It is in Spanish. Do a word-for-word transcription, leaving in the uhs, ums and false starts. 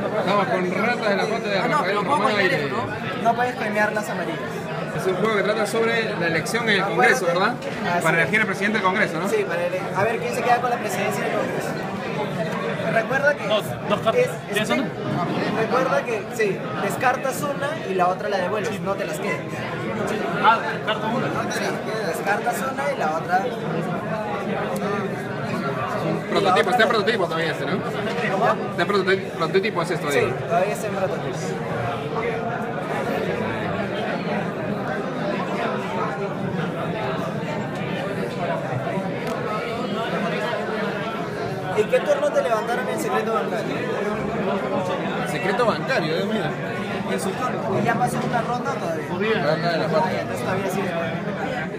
Estamos con ratas de la pata de Ah, no, Rafael pero ¿cómo Román coimear Aire. eso, no? No puedes coimear las amarillas. Es un juego que trata sobre la elección en el Congreso, ¿verdad? Ah, sí. Para elegir al presidente del Congreso, ¿no? Sí, para ele- a ver quién se queda con la presidencia del Congreso. Recuerda que... Dos, dos cartas. es- es ¿Tienes que- una? Recuerda que, sí, descartas una y la otra la devuelves, no te las quedas. Ah, carta una. Sí, descartas una y la otra... Prototipo, está en prototipo todavía este, ¿no? ¿Cómo? Está en prototipo, prototipo es esto, Sí, digo. todavía está en prototipo. ¿En qué turno te levantaron el secreto bancario? Secreto bancario, Dios mío. En su turno. ¿Y ya pasó una ronda o todavía? Rata de la Ah, pata. ya, entonces todavía sigue.